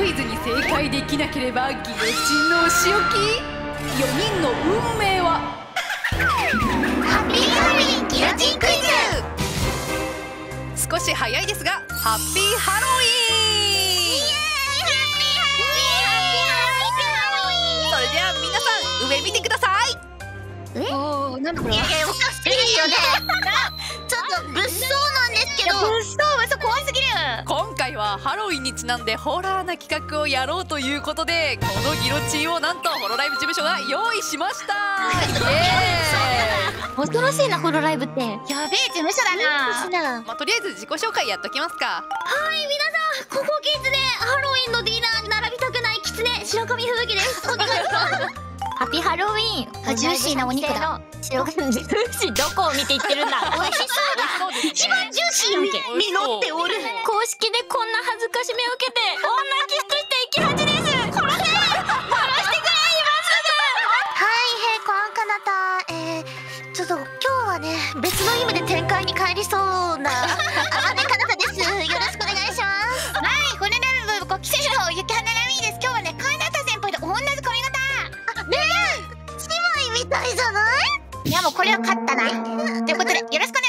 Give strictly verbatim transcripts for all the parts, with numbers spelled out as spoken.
クイズに正解できなければギロチンのお仕置き。よにんの運命はハッピーハロウィンギロチンクイズ。少し早いですがハッピーハロウィン。それでは皆さん上見てください。 え、おお、なんだこれ。いやいや、おかしいよね。ちょっと物騒なんですけど。物騒、嘘怖すぎる。 今回はハロウィンにちなんでホラーな企画をやろうということで、このギロチンをなんとホロライブ事務所が用意しました。イエーイ。 恐ろしいな、ホロライブって。やべえ事務所だな。 まあ、とりあえず自己紹介やっときますか。 はい、皆さん、ここキッズでハロウィンのディナーに並びたくないキツネ白神吹雪です。お願いします。ハッピーハロウィーン。ジューシーなお肉だ。白神ジューシーどこを見て言ってるんだ。美味しそうだ。一番ジューシーやんけ。実っておる。公式でこんな恥ずかしめを受けて女キスとして生き恥です。殺せ。殺してくれ今すぐ。はい、へいこあんかなた。えー、ちょっと今日はね、別の意味で展開に帰りそうなあまねかなたです。よろしくお願いします。はい、ホロライブご期生のゆきはならみです。今日はね、かなた先輩と同じ髪型。ねえ、姉妹みたいじゃない？いやもうこれは勝ったな。ということでよろしくお願いします。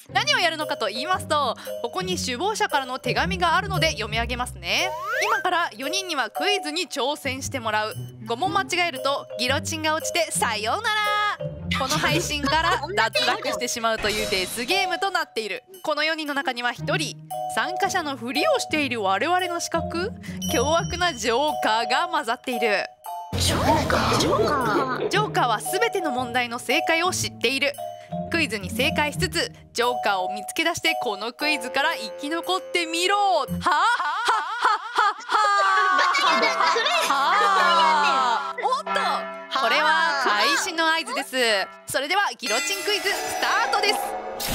何をやるのかと言いますと、ここに首謀者からの手紙があるので読み上げますね。今からよにんにはクイズに挑戦してもらう。ご問間違えるとギロチンが落ちてさようなら。この配信から脱落してしまうというデスゲームとなっている。このよにんの中にはひとり参加者のふりをしている我々の視覚、凶悪なジョーカーが混ざっている。 ジョーカー？ジョーカー？ ジョーカーは全ての問題の正解を知っている。クイズに正解しつつジョーカーを見つけ出してこのクイズから生き残ってみろ。ははははは。おっと、これは開始の合図です。それではギロチンクイズスタートです。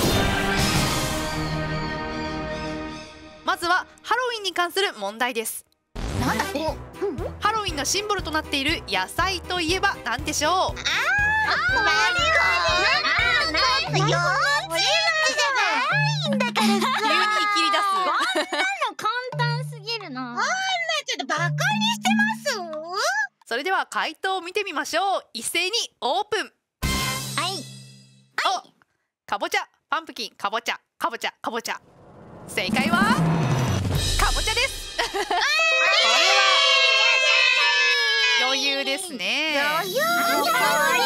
まずはハロウィンに関する問題です。 なんだって？ ハロウィンのシンボルとなっている野菜といえば何でしょう？ああ、なるほど。ああ、なんだよ。これじゃないんだから。急に切り出す。こんなの簡単すぎるな。こんなちょっとバカにしてます？ それでは回答を見てみましょう。一斉にオープン。はい。お、かぼちゃ、パンプキン、かぼちゃ、かぼちゃ、かぼちゃ。正解はかぼちゃです。これは余裕ですね。 余裕。余裕。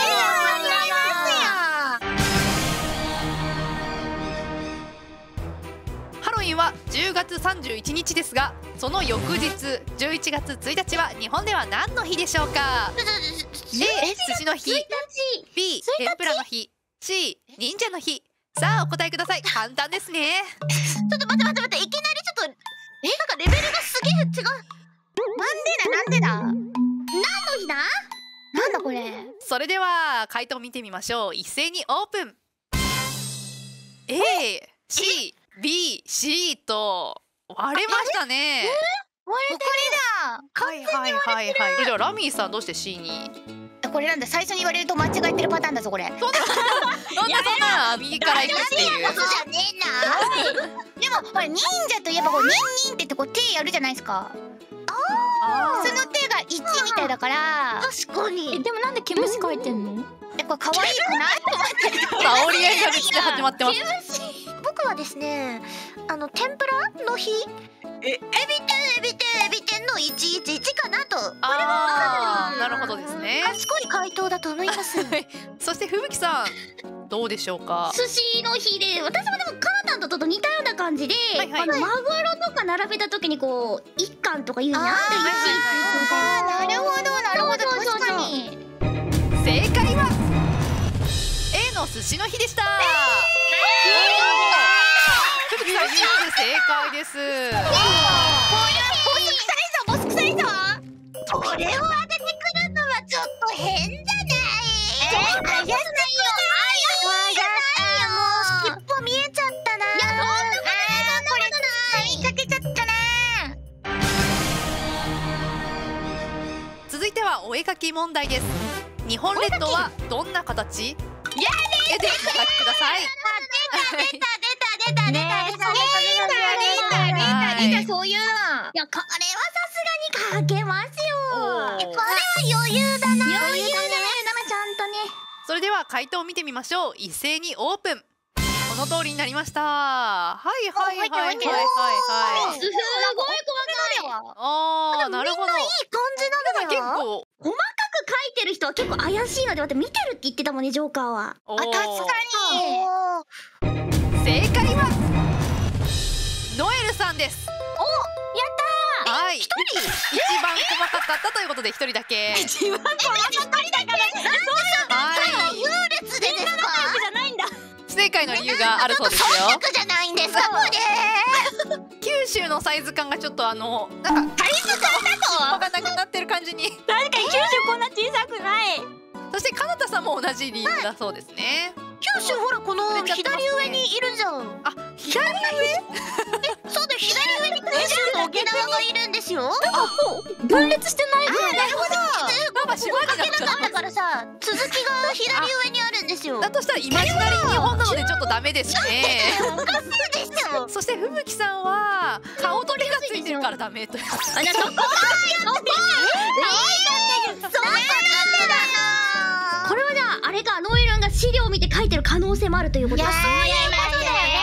ハロウィンはじゅうがつさんじゅういちにちですが、その翌日じゅういちがつついたちは日本では何の日でしょうか？ A. 寿司の日、 B. 天ぷらの日、 C. 忍者の日。さあお答えください。簡単ですね。 ちょっと待って待って待って、いきなりちょっとえ、なんかレベルがすげえ違う。なんでだなんでだ何の日だ？なんだこれ。 それでは回答を見てみましょう。一斉にオープン。 A、C、B、C と割れましたね。 割れてる。これだ。 はいはいはいはい。それではラミーさんどうして C に？ これなんだ、最初に言われると間違えてるパターンだぞこれ。 そんなそんなそんな右から行くっていう。 そうじゃねえな。でもほら忍者といえばこうニンニンって言ってこう手やるじゃないですか。ああ、その手がいちみたいだから。確かに。え、でもなんで毛虫描いてんの？え、これ可愛いかなと思って。 煽り合いが別で始まってます。 僕はですね、あの天ぷらの日、え、エビ天エビ天エビ天のいちいちいちかなと。 ああ、なるほどですね。 賢い回答だと思います。 そしてふぶきさんどうでしょうか？ 寿司の日で、私もでもカナタンとちょっと似たような感じで、 はいはい、 あのマグロとか並べた時にこう一貫とか言うにゃん。ああ、なるほどなるほど、確かに。 正解は A の寿司の日でした。ふぶきさん唯一正解です。これはボス臭いぞ、ボス臭いぞ。これを当ててくるのはちょっと変じゃない？え、怪しないよ。怪しいよ。もう尻尾見えちゃったな。いや、そんなことない。言いかけちゃったな。 続いてはお絵かき問題です。日本列島はどんな形？絵でお描きください。 出た出た出た出た出た出た出た出た出た出た、そういうの。いや、これはさすがにあげますよ。 おーこれは余裕だな。 余裕だね、なめちゃんとね。 それでは回答を見てみましょう。一斉にオープン。この通りになりました。はいはいはいはいはいはいはい。 すごい細かい。 ああ、なるほど。 いい感じなんだよ。 結構細かく書いてる人は結構怪しいので、待って、見てるって言ってたもんね、ジョーカーは。 おーあ、確かに。 正解はノエルさんです。 お、やったはい。一番細かかったということで一人だけ。 ー。一番細かいだから。 はい。 優劣でですか？ じゃないんだ。 不正解の理由があるそうですよ。 戦略じゃないんですかこれ？ 九州のサイズ感がちょっとあのなんかサイズ感だとがなくなってる感じに。 確かに九州こんな小さくない。 そしてかなたさんも同じ理由だそうですね。 九州ほらこの左上にいるじゃん。 あ、左上？ そうだ、左上に九州の沖縄がいるんですよ。 分裂してないぐらい。 なるほど。 なんか島になっちゃだった。 からさ、続きが左上にあるんですよ。 だとしたらイマジナリー日本なのでちょっとダメですね。 おかしいでしょ。 そしてふぶきさんは顔と手がついてるからダメという。 あ、じゃあそこ。そこ。 そういうことだな。 これはじゃああれか、ノイルンが資料を見て書いてる可能性もあるということだ。 いや、そういうことだよね。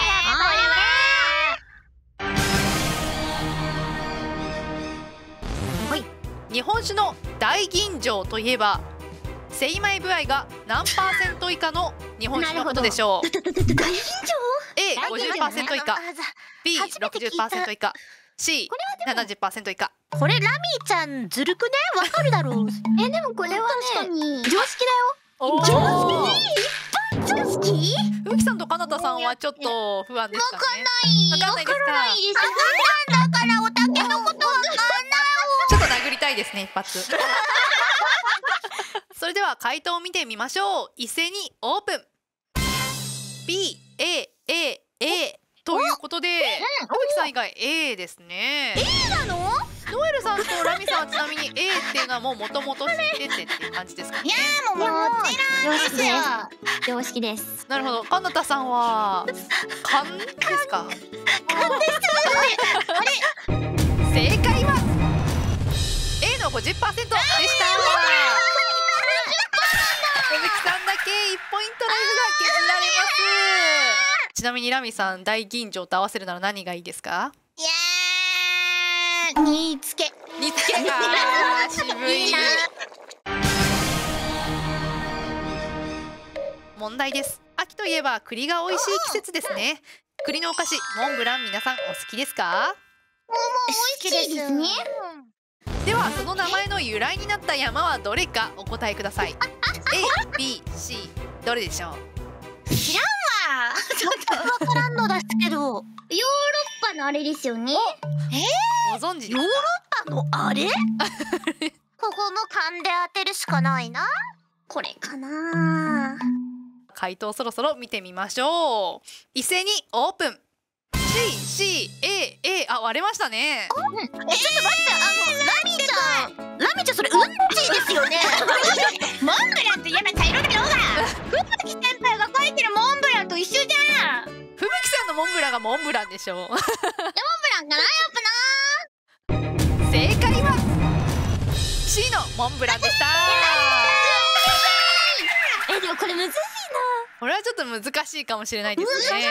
日本酒の大吟醸といえば精米部合が何パーセント以下の日本酒のことでしょう。 だだだだだ大吟醸。 エーごじゅっパーセント 以下、 ビーろくじゅっパーセント 以下、 シーななじゅっパーセント 以下。 これラミーちゃんずるくね？わかるだろう。 え、でもこれはね、常識お常ー常識？ ふぶきさんとかなたさんはちょっと不安ですかね。わかんないですか。 わからないです。だからおたけのことわかんない。 ちょっと殴りたいですね、一発。それでは回答を見てみましょう。一斉にオープン。 B、A、A、A ということで、ふぶきさん以外 A ですね。 A なの？ ノエルさんとラミさんはちなみに A っていうのはもうもともと知っててっていう感じですかね。 もうもちろんですよ。 常識です。 なるほど。かなたさんは勘ですか？正解は A の ごじゅっパーセント でした。ふぶきさんだけいちポイントライフが削られます。ちなみにラミさん、大吟醸と合わせるなら何がいいですか？ いやー、煮つけ。 煮つけが渋い。問題です。秋といえば栗が美味しい季節ですね。栗のお菓子モンブラン、皆さんお好きですか？ 好きですね。 ではその名前の由来になった山はどれかお答えください。A、B、C どれでしょう？ 知らんわ。ちょっとわからんのですけど。 ヨーロッパのあれですよね。 ご存知ですか？ ヨーロッパのあれ？ここも勘で当てるしかないな。 これかな。 回答そろそろ見てみましょう。一斉にオープン。 C、C、A、A あ、割れましたね。 え、ちょっと待って、あのラミちゃん、ラミちゃんそれうんちですよね。 モンブランと言えば茶色だろうが。ふぶき先輩が書いてるモンブランと一緒じゃん。モンブふぶきさんのモンブランがモンブランでしょう。 ランかな、やっ正解は C のモンブランでした。 ぱな。え、でもこれ難しいな。 これはちょっと難しいかもしれないですね。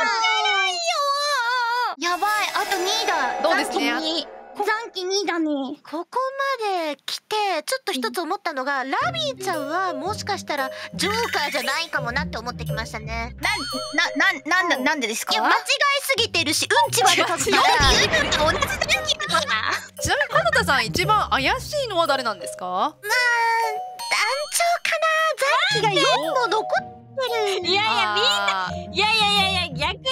やばい、あとにいだ。 どうですね。 残機にだね。 ここまで来てちょっと一つ思ったのが、ラミーちゃんはもしかしたらジョーカーじゃないかもなって思ってきましたね。 な、な、なんだ、なんでですか？ いや、間違いすぎてるし、うんちは出たから。 ちなみにかなたさん一番怪しいのは誰なんですか？ まあ、団長かな。残機がよんも残ってる。 いやいや、みんな、 あーいやいやいやいや、逆にさ、なんでわかんないんだ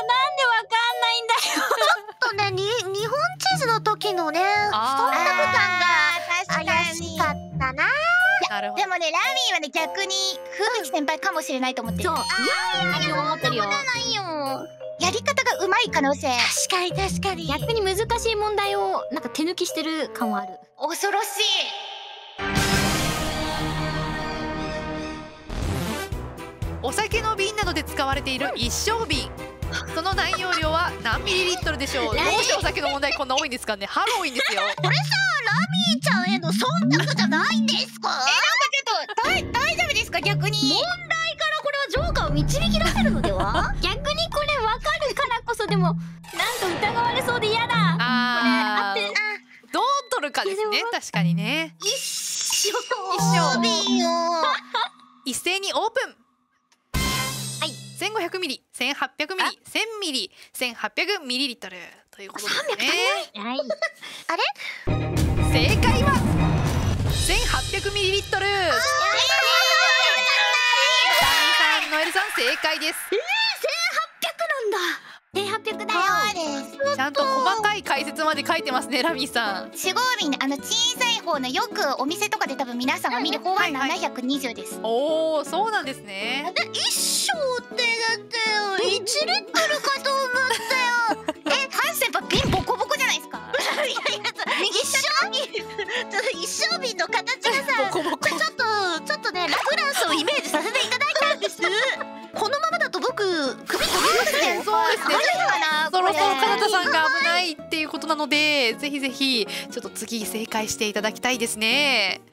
よ。 ちょっとね、に日本地図の時のね、ストーンボタンが怪しかったな。 なるほど。 でもね、ラミーはね、逆にふぶき先輩かもしれないと思ってる。そう。いや、思ってるよ。ないよ。やり方がうまい可能性。 確かに確かに。 逆に難しい問題をなんか手抜きしてる感はある。恐ろしい。 お酒の瓶などで使われている一升瓶、 その内容量は何ミリリットルでしょう。どうしてお酒の問題こんな多いんですかね。ハロウィンですよ。 これさ、ラミーちゃんへの忖度じゃないんですか？ え、なんかちょっと大丈夫ですか逆に。 問題からこれはジョーカーを導き出せるのでは？ 逆にこれわかるからこそ、でもなんか疑われそうで嫌だ。 あー、 これ合ってる。 どう取るかですね。確かにね。 一緒一緒瓶よ。 一斉にオープン。 はい。 せんごひゃくミリ、せんはっぴゃくミリ、せんミリ、せんはっぴゃくミリリットルということですね。 はい。 あれ？ 正解はせんはっぴゃくミリリットル。ラミさん、ノエルさん正解です。 せんはっぴゃくだよ。 そうです。 ちゃんと細かい解説まで書いてますね、ラミさん。 四合瓶、あの小さい方のよくお店とかで多分皆さんが見る方はななひゃくにじゅうです。 おお、そうなんですね。 一升ってだってよ、いちリットルかと思ったよ。 え、ハン先輩瓶ボコボコじゃないですか。 いやいや、一升瓶、一升瓶の形がさ、 ボコボコ。 ちょっとちょっとね、ラフランスをイメージさせていただいたんです。このままだと僕首飛びますね。 そうですね。 かな。 そろそろカナタさんが危ないっていうことなので、ぜひぜひちょっと次正解していただきたいですね。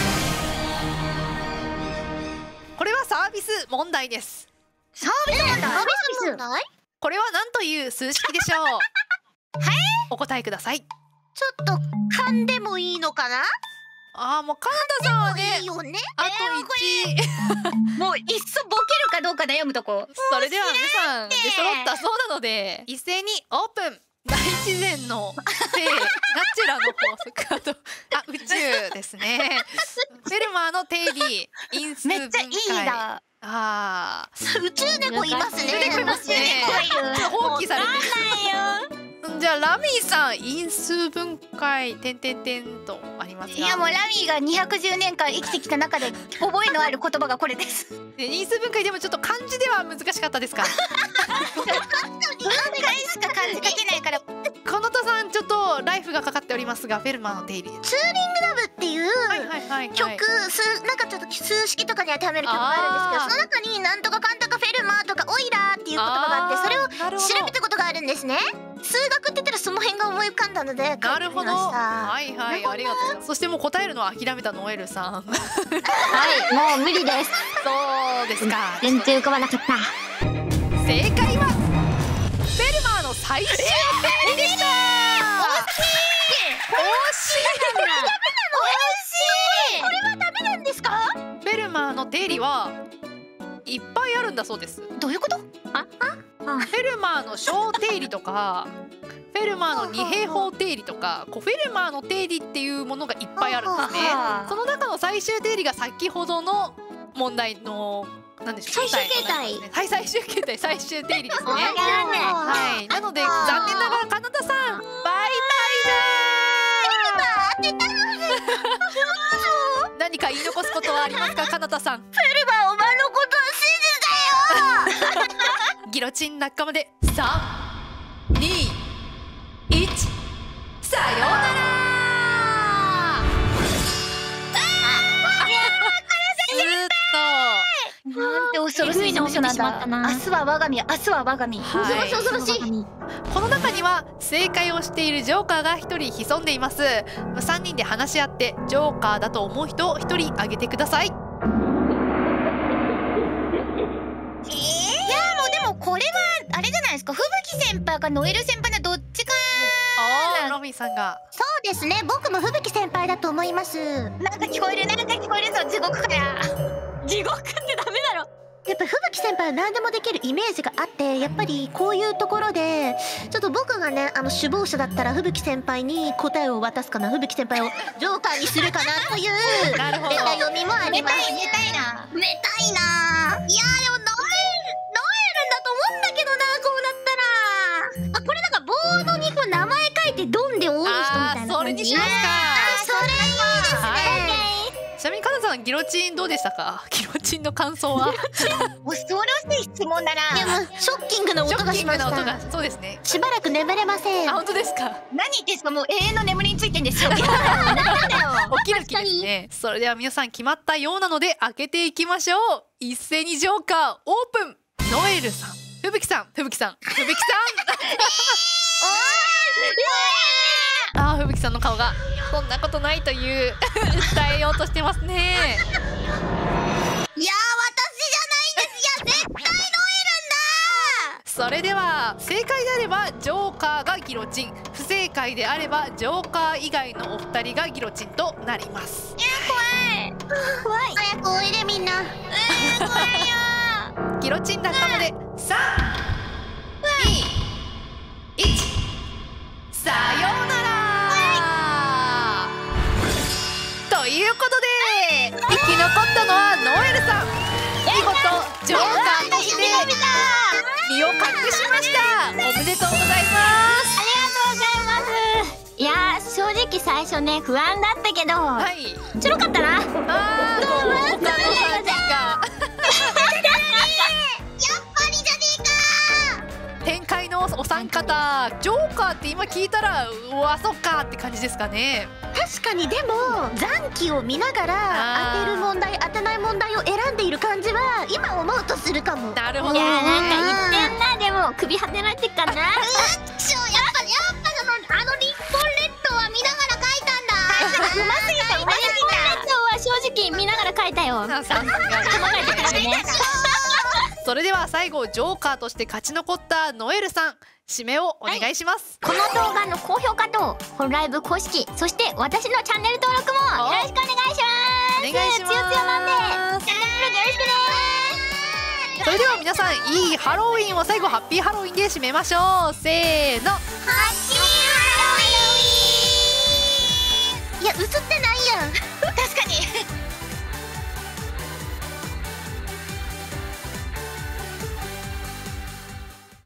これはサービス問題です。 サービス問題。 サービス問題？ これは何という数式でしょう。お答えください。 ちょっと噛んでもいいのかな？ ああ、もうカナタさんはねいい、よね。 あといち。 もういっそボケるかどうか悩むとこ。 それでは皆さん出揃ったそうなので、一斉にオープン。大自然の性、ナチュラの法則、あとあ宇宙ですね。フェルマーの定理、因数分解。 めっちゃいいだ。 ああ、 宇宙猫いますね。 出てきますね。放棄されてる。じゃあラミーさん、因数分解点点点とありますが。 いやもうラミーがにひゃくじゅうねんかん生きてきた中で覚えのある言葉がこれです。 で因数分解でもちょっと漢字では難しかったですか。 分解しか漢字書けないから。 カナタさん、ちょっとライフがかかっておりますが、フェルマーの定理です。 ツーリングラブっていうはいはいはいはい。 曲、数なんかちょっと数式とかに当てはめる曲があるんですけど、その中になんとかかんとかフェルマーとかオイラーっていう言葉があって、それを調べたことがあるんですね。数学って言ったらその辺が思い浮かんだので書いてみました。 なるほど。はいはい、ありがとうございます。そしてもう答えるのは諦めたノエルさん。 はい、もう無理です。 そうですか。 全然浮かばなかった。 正解はフェルマーの最終定理でした。惜しい。 これはダメなんですか？ フェルマーの定理はいっぱいあるんだそうです。 どういうこと？ フェルマーの小定理とか、フェルマーの二平方定理とか、こうフェルマーの定理っていうものがいっぱいあるんですね。その中の最終定理が先ほどの問題のなんでしょう。 最終形態。 はい、最終形態、最終定理ですね。 わかんない。 はい、なので残念ながらカナタさん、バイバイだー。何か言い残すことはありますか、カナタさん。 フェルマーお前のことを信じたよ。 ギロチン仲間でさん、に、いち、さようなら。 なんて恐ろしい事務所なんだ。明日は我が身、明日は我が身。 はい、 恐ろしい。 この中には正解をしているジョーカーがひとり潜んでいます。さんにんで話し合ってジョーカーだと思う人をひとり挙げてください。 いやもうでもこれはあれじゃないですか。吹雪先輩かノエル先輩のどっちか。 ああ、ロミンさんが。 そうですね、僕も吹雪先輩だと思います。 なんか聞こえる、なんか聞こえるぞ、地獄から。 地獄ってダメだろ。 やっぱ吹雪先輩は何でもできるイメージがあって、やっぱりこういうところでちょっと僕がね、あの首謀者だったら吹雪先輩に答えを渡すかな、吹雪先輩をジョーカーにするかなというなるほど。 ネタ読みもあります。 寝たいな。 寝たいな。いやーでもノエルノエルだと思うんだけどな、こうなったら。あ、これなんかボードにこう名前書いてドンで多い人みたいな感じ。 それにしますか。 あ、それいいですね。 ちなみにカナさん、ギロチンどうでしたか？ギロチンの感想は？ 恐ろしい質問だな。 でもショッキングな音がしましショッキングな音た。 が、そうですね。 しばらく眠れません。 あ、本当ですか？ 何言ってんすか、もう永遠の眠りについてんですよ。 起きる気ですね。それでは皆さん決まったようなので開けていきましょう。一斉にジョーカーオープン。ノエルさん、 ふぶきさん、ふぶきさん、ふぶきさん。あー、ふぶきさんの顔がそんなことないという訴えようとしてますね。 いやー、私じゃないんです。いや、絶対ノエルんだ。 それでは正解であればジョーカーがギロチン、不正解であればジョーカー以外のお二人がギロチンとなります。 怖い。 早くおいでみんな。 ギロチンだったのでさん、に、いち、さようなら。ということで生き残ったのはノエルさん。見事ジョーカーとして身を隠しました。おめでとうございます。 ありがとうございます。いやー、正直最初ね不安だったけど、 はい、 ちょろかったな。 あー、もう他のさんにんが展開のお三方、ジョーカーって今聞いたらうわそっかって感じですかね。 確かに。でも残機を見ながら当てる問題当てない問題を選んでいる感じは今思うとするかも。 なるほどね。 いやー、なんか言ってんな。でも首果てられてっかな。 うっしょ、やっぱやっぱそのあの日本列島は見ながら書いたんだ。うますぎたうますぎ今日は正直見ながら書いたよ。 さすがに細かいところでね。 それでは最後ジョーカーとして勝ち残ったノエルさん、締めをお願いします。 この動画の高評価と本ライブ公式、そして私のチャンネル登録もよろしくお願いします。 お願いします。 つよつよなんでチャンネル登録よろしくね。 それでは皆さんいいハロウィンを最後ハッピーハロウィンで締めましょう。せーの。 ハッピーハロウィーン。いや映ってないやん。確かに。